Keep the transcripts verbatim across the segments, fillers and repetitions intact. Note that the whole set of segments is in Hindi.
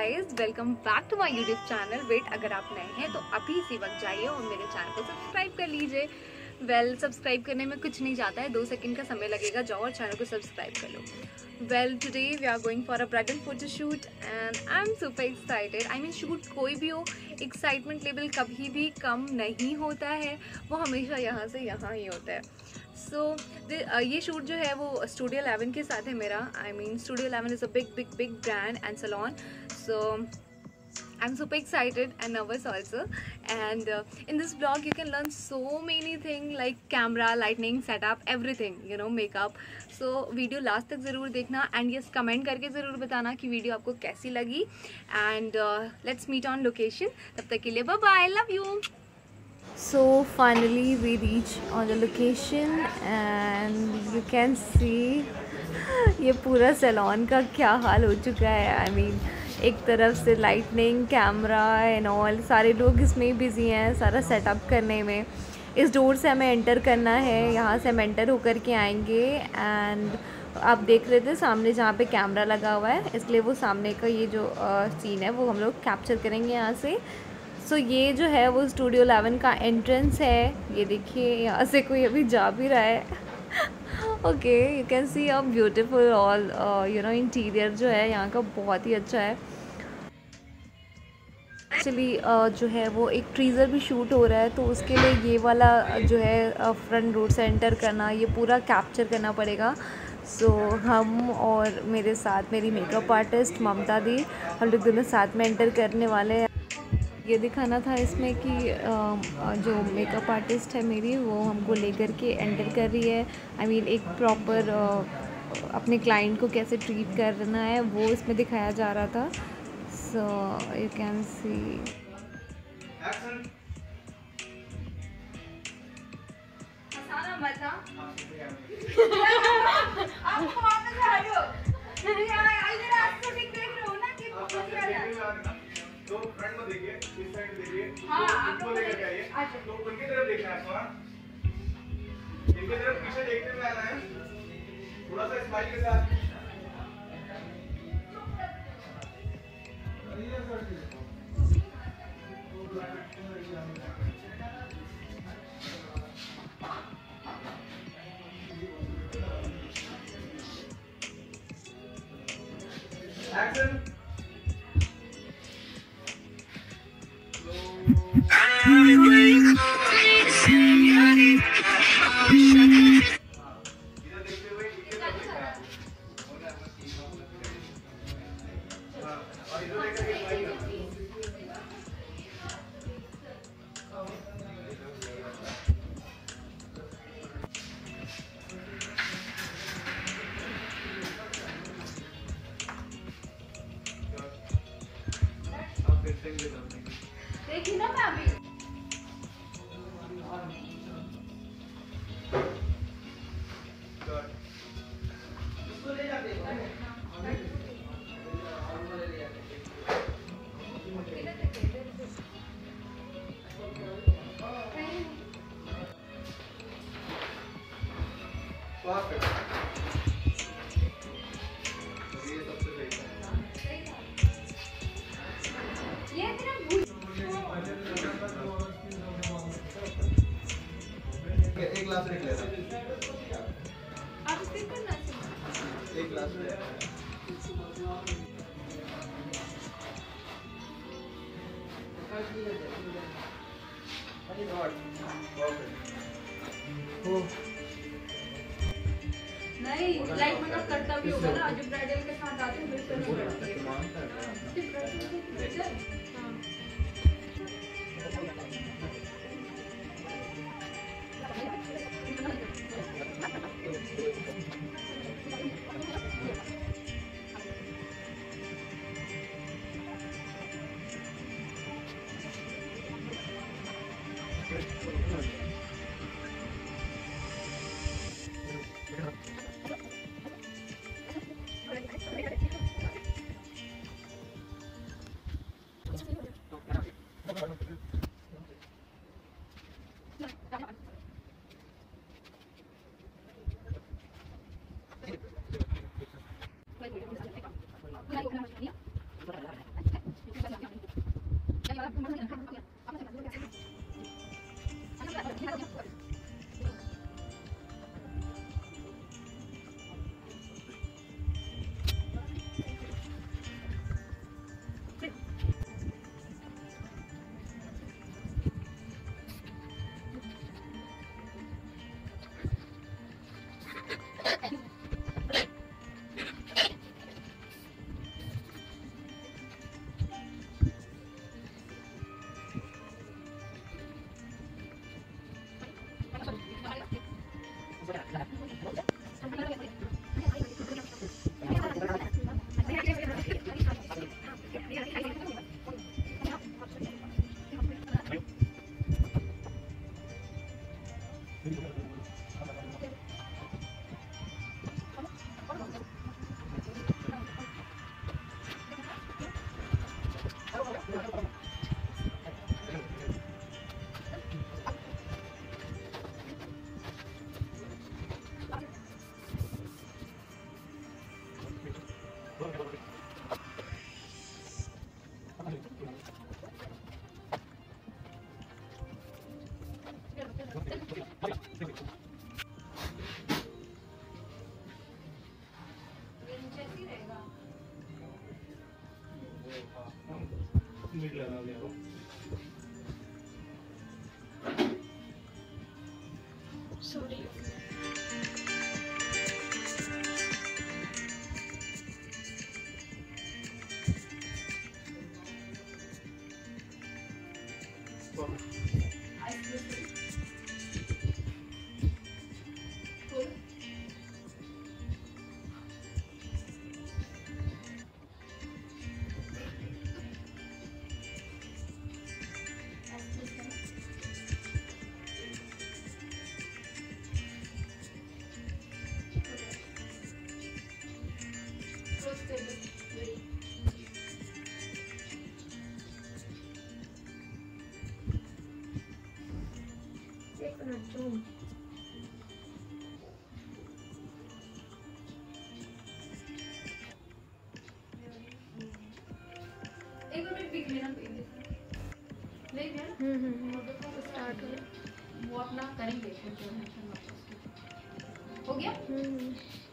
Guys, welcome back to my YouTube channel. Wait, अगर आप नए हैं तो अभी इसी वक्त जाइए और मेरे चैनल को सब्सक्राइब कर लीजिए। वेल well, सब्सक्राइब करने में कुछ नहीं जाता है, दो सेकंड का समय लगेगा। जाओ और चैनल को सब्सक्राइब कर लो। Well, today we are going for a bridal photo shoot and I am super excited. I mean, shoot कोई भी हो, एक्साइटमेंट लेवल कभी भी कम नहीं होता है, वो हमेशा यहाँ से यहाँ ही होता है। सो so, uh, ये शूट जो है वो स्टूडियो इलेवन के साथ है मेरा। I mean, studio eleven is a big big big brand and salon. So I'm super excited and nervous also, and uh, in this vlog you can learn so many things like camera, lighting, setup, everything, you know, makeup. So video last तक ज़रूर देखना एंड यस कमेंट करके ज़रूर बताना कि वीडियो आपको कैसी लगी। And let's meet on location. तब तक के लिए bye bye, love you. So finally we reach on the location and you can see ये पूरा सैलून का क्या हाल हो चुका है। आई I मीन mean, एक तरफ से लाइटनिंग, कैमरा एंड ऑल, सारे लोग इसमें ही बिज़ी हैं सारा सेटअप करने में। इस डोर से हमें एंटर करना है, यहाँ से हम एंटर होकर के आएंगे। एंड आप देख रहे थे सामने जहाँ पे कैमरा लगा हुआ है, इसलिए वो सामने का ये जो सीन है वो हम लोग कैप्चर करेंगे यहाँ से। सो so, ये जो है वो स्टूडियो इलेवन का एंट्रेंस है। ये देखिए, यहाँ से कोई अभी जा भी रहा है। Okay, you can see a beautiful all you know interior जो है यहाँ का बहुत ही अच्छा है। एक्चुअली uh, जो है वो एक ट्रीज़र भी शूट हो रहा है, तो उसके लिए ये वाला जो है फ्रंट रोड से एंटर करना, ये पूरा कैप्चर करना पड़ेगा। सो so, हम और मेरे साथ मेरी मेकअप आर्टिस्ट ममता दी, हम लोग दोनों साथ में एंटर करने वाले हैं। ये दिखाना था इसमें कि जो मेकअप आर्टिस्ट है मेरी, वो हमको लेकर के एंटर कर रही है। आई मीन एक प्रॉपर अपने क्लाइंट को कैसे ट्रीट करना है वो इसमें दिखाया जा रहा था। सो यू कैन सी तो फ्रंट में देखिए, इस साइड देखिए, हाँ, आपको लेकर जाइए, तो उनकी तरफ देखना है आपको, इनकी तरफ पीछे देखने में आना है, थोड़ा सा स्माइल के साथ। एक्शन। देखिए ना मैं अभी एक ग्लास रख लेना, आप स्टिक करना एक ग्लास ले नहीं, लाइट मतलब करता भी होगा ना, जब ब्राइडल के साथ आते हैं बिल्कुल नहीं करती है। Sorry. एक मिनट जूम एक मिनट पिक लेना ले गया हम्म हम्म स्टार्ट हो गया वो अपना करेंगे कुछ टेंशन मत हो गया हम्म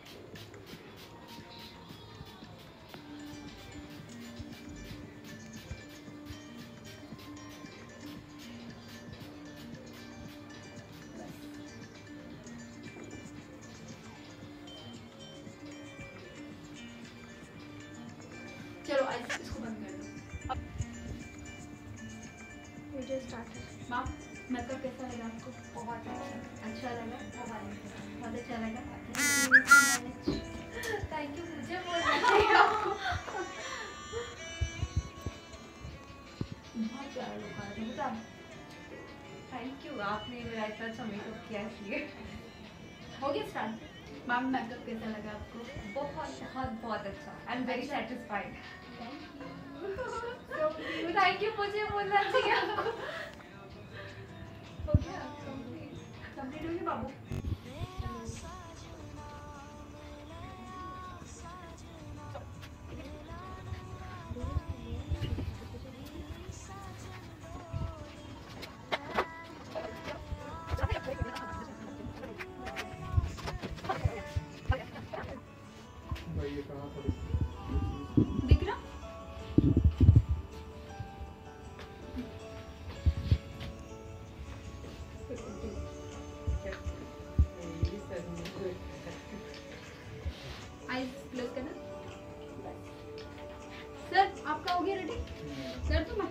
चलो आज इसको बंद कर दो। वीडियो स्टार्ट है। माँ मेकअप कैसा लगा आपको? बहुत अच्छा लगा। बहुत अच्छा लगा। थैंक यू मुझे बोलना चाहिए आपको। बहुत प्यारा लुक आ रहा है बता। थैंक यू आपने मेरा इतना अच्छा मेकअप किया इसलिए। हो गया स्टार्ट। मैम मेकअप कैसा लगा आपको? बहुत बहुत बहुत अच्छा। I am very satisfied. Thank you मुझे बोलना चाहिए आपको। हो गया कंप्लीट कंप्लीट हो गया बाबू। दिख रहा? आइज क्लोज करना। सर आपका हो गया रेडी? सर तुम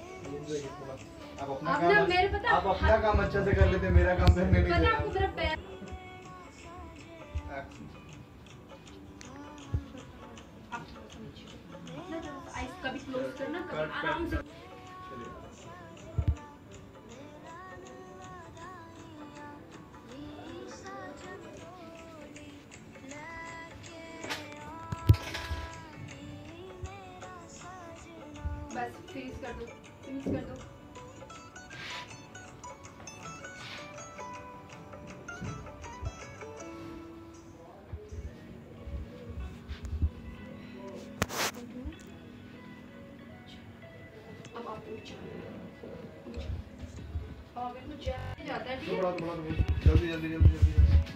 आप अपना आप काम ना मेरे पता आप अपना काम अच्छा से कर लेते, मेरा काम करने नहीं पता आपको मेरा पैर आइज कभी क्लोज करना कभी आराम से। बस फिनिश कर दो फिनिश कर दो। अब आप पूछो अगर कुछ जाता है ठीक है। थोड़ा थोड़ा जल्दी जल्दी जल्दी जल्दी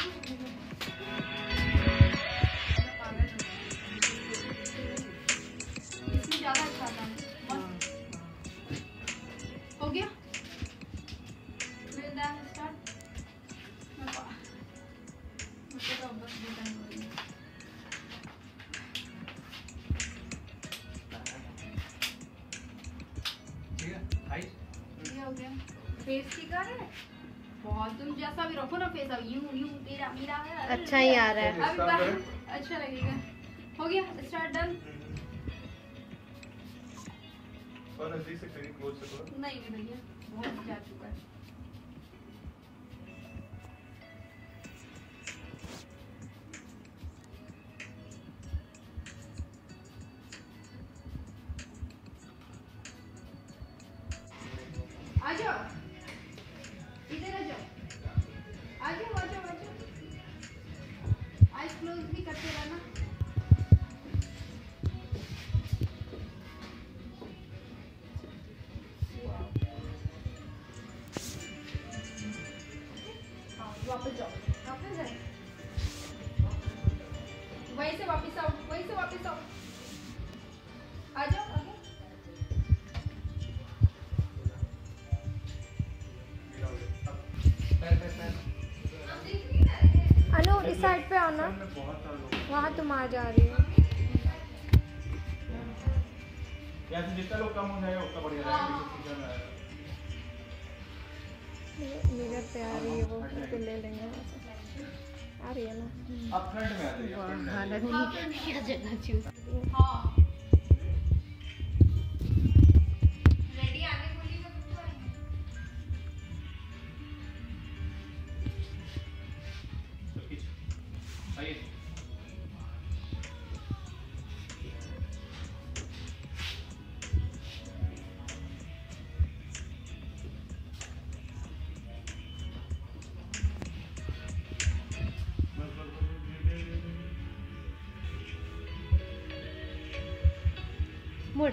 इसमें ज्यादा अच्छा आता है। हो गया स्टार्ट। फेस ठीक आ रहा है बहुत, तुम जैसा भी रखो ना फेस, अब यूं यूं तेरा मेरा अच्छा ही आ रहा है। अब अच्छा लगेगा। हो गया स्टार्ट डन। और नजदीक से करीब क्लोज से थोड़ा। नहीं नहीं भैया बहुत जा चुका है। आ जाओ इधर आ जाओ, आ जाओ आ जाओ आ जाओ। आइज क्लोज भी करते रहना। वापस जाओ, वापस जाओ, वहीं से वापस आओ, वहीं से वापस आओ, आ जाओ आ जाओ। अनु इस साइड पे आओ ना, वहाँ तुम आ जा रही हो। जितना लोग कम हो जाएगा उतना बढ़िया रहेगा। मिरर पे आ रही है वो, फिर ले लेंगे वहाँ से। आ रही है ना, आप फ्रंट में आ जाइए, फ्रंट में आ जाइए। हालत नहीं क्या जगह चूज। हाँ रेडी आने बोलिएगा तो आएंगे। तो खींच आइए। मुड़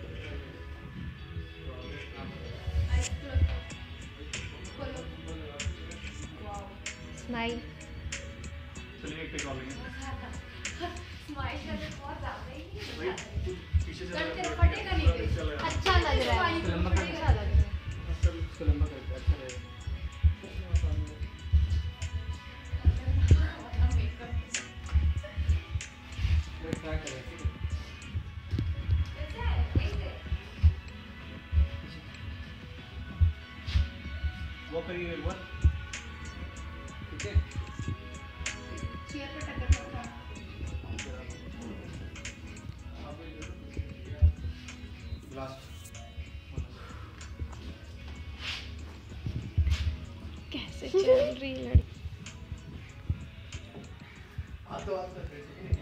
स्माइल। चलिए एक टेक और लेंगे। स्माइल करने बहुत ज्यादा ही भाई पीछे से करते रहो, फटेगा नहीं फिर। अच्छा लग रहा है, अच्छा लग रहा है। चल इसको लंबा करके अच्छा रहेगा। मैं ट्राई करें ठीक है। वो करिए एक बार ठीक है। चेयर पे टक्कर लगता है। लास्ट कैसे चल रही लड़की। आज तो आज तक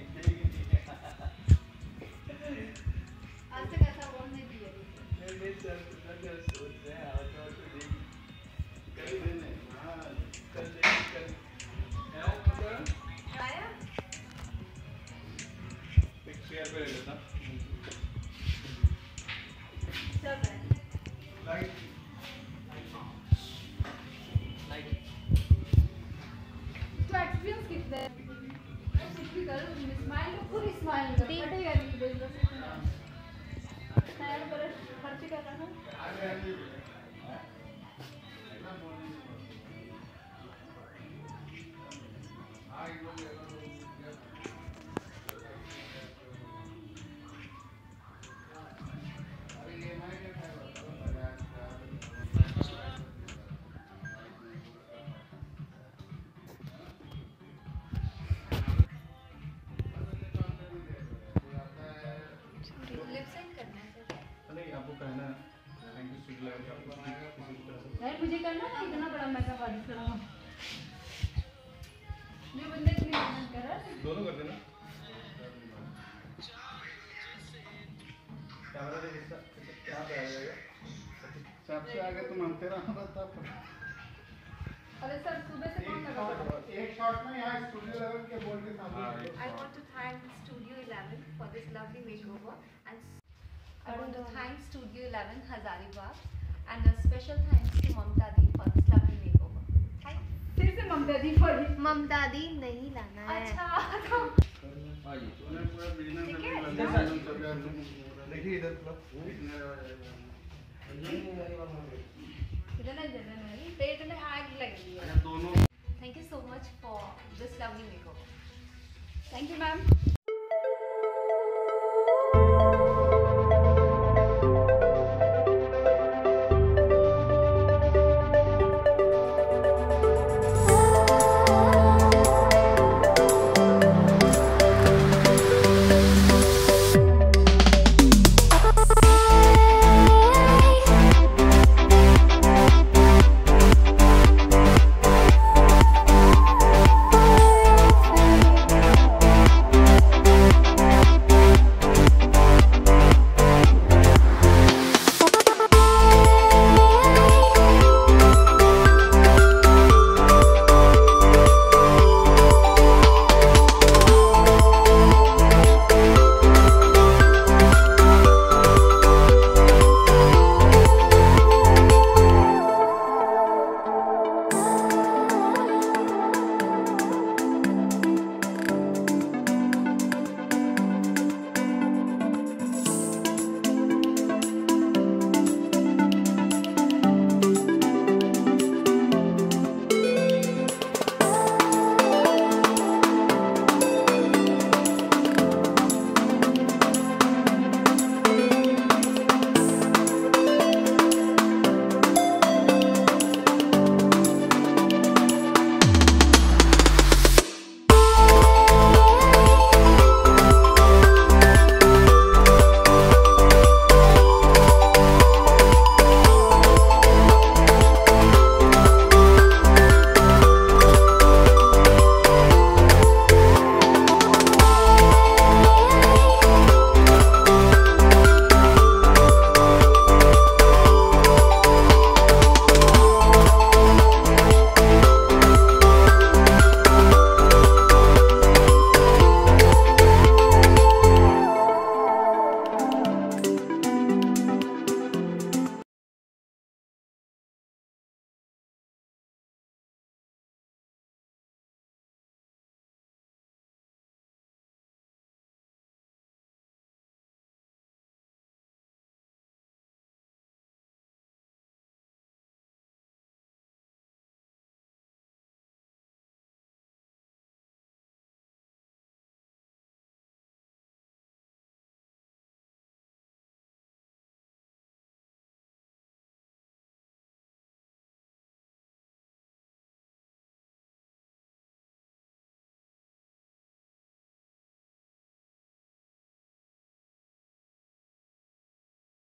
आज तक ऐसा बोल नहीं दिया। नहीं नहीं सर सर सोच रहे हैं आज तो देख कल दिन है। हां कल देख कल है मतलब आया एक चेयर पे ले लेता। सब है लाइट तो एक्सपीरियंस कितना है? कुछ भी करो, स्माइल तो पूरी स्माइल करो, फटेगा नहीं बिजनेस। नया पर खर्च कर रहा हूं। नहीं आपको कहना है थैंक यू स्टूडियो लगा आपको किसी भी तरह से नहीं मुझे करना ना, इतना बड़ा मेकअप आर्टिस्ट करा हूं। जो बंदे इतनी मेहनत कर रहा है। दोनों कर देना। कैमरा देख इसका क्या पे आ जाएगा। सबसे आगे तुम हम तेरा तब अरे सर सुबह से कौन लगा हुआ है? एक शॉट में यहाँ स्टूडियो लेवल के बोर्ड के सामने। I want to thank Studio eleven for this lovely makeover, and I want to thank Studio eleven Hazaribagh, and a special thanks to Mamta Di for this lovely makeover. Thank you. फिर से ममता दी पर ममता दी नहीं लाना है। अच्छा तो आइए तूने पूरा बिजनेस ठीक है। में लगा दिया। देखिए इधर थोड़ा इधर ना इधर नहीं, पेट में आग लगी है। दोनों Thank you so much for this lovely makeover. Thank you, ma'am.